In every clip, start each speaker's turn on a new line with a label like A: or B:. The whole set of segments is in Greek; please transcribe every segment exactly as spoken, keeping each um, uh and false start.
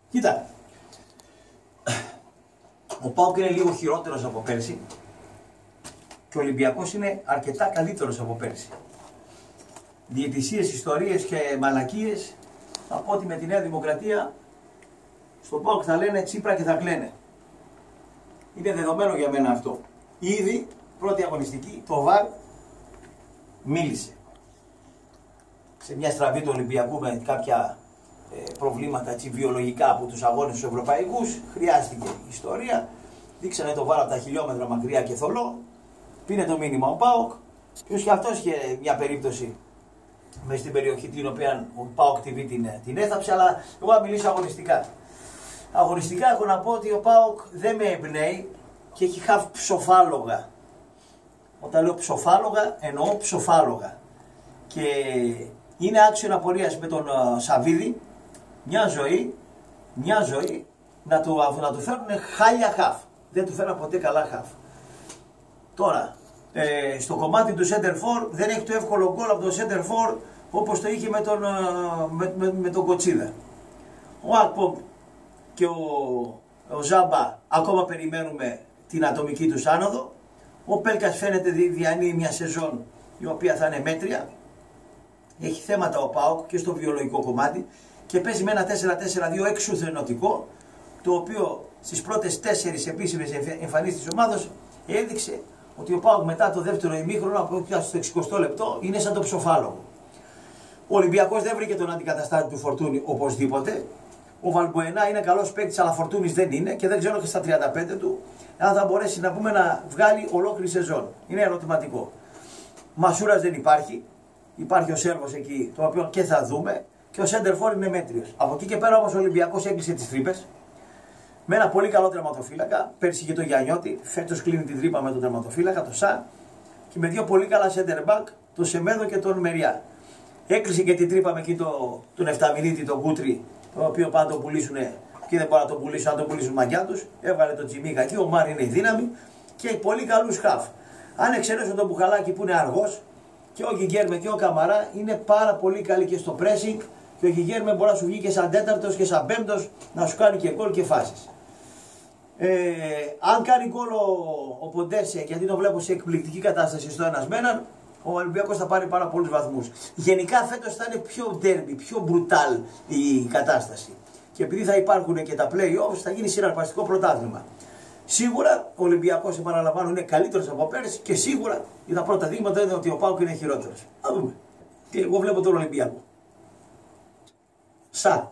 A: Κοίτα, ο ΠΑΟΚ είναι λίγο χειρότερος από πέρσι και ο Ολυμπιακός είναι αρκετά καλύτερος από πέρσι. Διαιτησίες, ιστορίες και μαλακίες, θα πω ότι με τη Νέα Δημοκρατία στον ΠΑΟΚ θα λένε Τσίπρα και θα κλαίνε. Είναι δεδομένο για μένα αυτό. Ήδη πρώτη αγωνιστική το ΒΑΡ μίλησε. Σε μια στραβή του Ολυμπιακού με κάποια ε, προβλήματα έτσι, βιολογικά από τους αγώνες τους ευρωπαϊκούς, χρειάστηκε ιστορία. Δείξανε το ΒΑΡ από τα χιλιόμετρα μακριά και θολό. Πήρε το μήνυμα ο ΠΑΟΚ. Ποιος και αυτός είχε μια περίπτωση μες στην περιοχή την οποία ο ΠΑΟΚ τι βι την, την έθαψε, αλλά εγώ θα μιλήσω αγωνιστικά. Αγωνιστικά έχω να πω ότι ο ΠΑΟΚ δεν με εμπνέει και έχει χαφ ψοφάλογα. Όταν λέω ψοφάλογα εννοώ ψοφάλογα. Και είναι άξιο απορίας με τον uh, Σαββίδη μια ζωή, μια ζωή να του, να του φέρουν χάλια χαφ. Δεν του φέραν ποτέ καλά χαφ. Τώρα, ε, στο κομμάτι του center for δεν έχει το εύκολο γκολ από το center for όπως το είχε με τον, uh, με, με, με τον Κοτσίδα. Ο Ακπομ και ο, ο Ζάμπα ακόμα περιμένουμε την ατομική τους άνοδο. Ο Πέλκας φαίνεται διανύει μια σεζόν η οποία θα είναι μέτρια. Έχει θέματα ο ΠΑΟΚ και στο βιολογικό κομμάτι και παίζει με ένα τέσσερα τέσσερα δύο εξουθενωτικό, το οποίο στις πρώτες τέσσερις επίσημες εμφανίσεις της ομάδας έδειξε ότι ο ΠΑΟΚ μετά το δεύτερο ημίχρονο από το εξηκοστό λεπτό είναι σαν το ψοφάλογο. Ο Ολυμπιακός δεν βρήκε τον αντικαταστάτη του Φορτούνη οπωσδήποτε. Ο Βαλμποενά είναι καλός παίκτης, αλλά Φορτούνης δεν είναι και δεν ξέρω και στα τριάντα πέντε του αν θα μπορέσει να πούμε να βγάλει ολόκληρη σεζόν. Είναι ερωτηματικό. Μασούρας δεν υπάρχει. Υπάρχει ο Σέρβος εκεί, το οποίο και θα δούμε. Και ο Σέντερφορ είναι μέτριος. Από εκεί και πέρα όμως ο Ολυμπιακός έκλεισε τις τρύπες με ένα πολύ καλό τερματοφύλακα. Πέρσι και το Γιαννιώτη, φέτος κλείνει την τρύπα με τον τερματοφύλακα, το Σα. Και με δύο πολύ καλά center back, τον Σεμέδο και τον Μεριά. Έκλεισε και την τρύπα με εκεί το, τον Εφταμινίτη, τον Κούτρι, το οποίο πάνε να το πουλήσουν και δεν μπορούν να το πουλήσουν, να το πουλήσουν μαγιά τους. Έβαλε τον Τσιμίκα εκεί, ο Μάρ είναι η δύναμη και έχει πολύ καλούς χαφ. Αν εξαιρέσω τον Μπουχαλάκη που είναι αργός, και ο Γιγέρμε και ο Καμαρά είναι πάρα πολύ καλοί και στο pressing και ο Γιγέρμε μπορεί να σου βγει και σαν τέταρτος και σαν πέμπτος να σου κάνει και γκολ και φάσεις. Ε, αν κάνει γκολ ο, ο Ποντέσσε, γιατί το βλέπω σε εκπληκτική κατάσταση στο ένας με έναν, ο Ολυμπιακός θα πάρει πάρα πολλούς βαθμούς. Γενικά φέτος θα είναι πιο derby, πιο brutal η κατάσταση. Και επειδή θα υπάρχουν και τα play-offs θα γίνει συναρπαστικό πρωτάθλημα. Σίγουρα ο Ολυμπιακός, επαναλαμβάνω, είναι καλύτερος από πέρυσι και σίγουρα για τα πρώτα δείγματα είναι ότι ο ΠΑΟΚ είναι χειρότερος. Να δούμε. Και εγώ βλέπω τον Ολυμπιακό. Σα.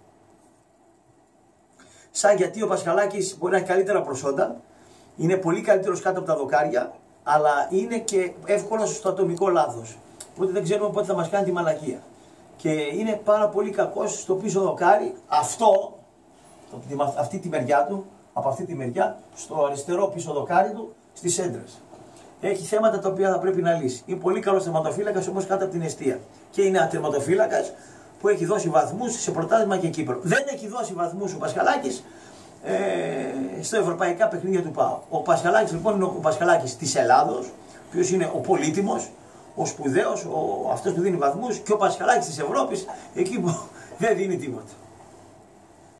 A: Σα γιατί ο Πασχαλάκης μπορεί να έχει καλύτερα προσόντα, είναι πολύ καλύτερος κάτω από τα δοκάρια, αλλά είναι και εύκολος στο ατομικό λάθος. Οπότε δεν ξέρουμε πότε θα μας κάνει τη μαλακία. Και είναι πάρα πολύ κακός στο πίσω δοκάρι, αυτό, αυτή τη μεριά του, από αυτή τη μεριά, στο αριστερό πίσω δοκάρι του, στις έντρες. Έχει θέματα τα οποία θα πρέπει να λύσει. Είναι πολύ καλός τερματοφύλακας όμως κάτω από την εστία. Και είναι ένα τερματοφύλακας που έχει δώσει βαθμούς σε πρωτάθλημα και Κύπρο. Δεν έχει δώσει βαθμούς ο Πασχαλάκης ε, στα ευρωπαϊκά παιχνίδια του ΠΑΟΚ. Ο Πασχαλάκης λοιπόν είναι ο Πασχαλάκης της Ελλάδος, ο οποίος είναι ο πολύτιμος, ο σπουδαίος, ο, αυτός που δίνει βαθμούς, και ο Πασχαλάκης της Ευρώπης, εκεί που δεν δίνει τίποτα.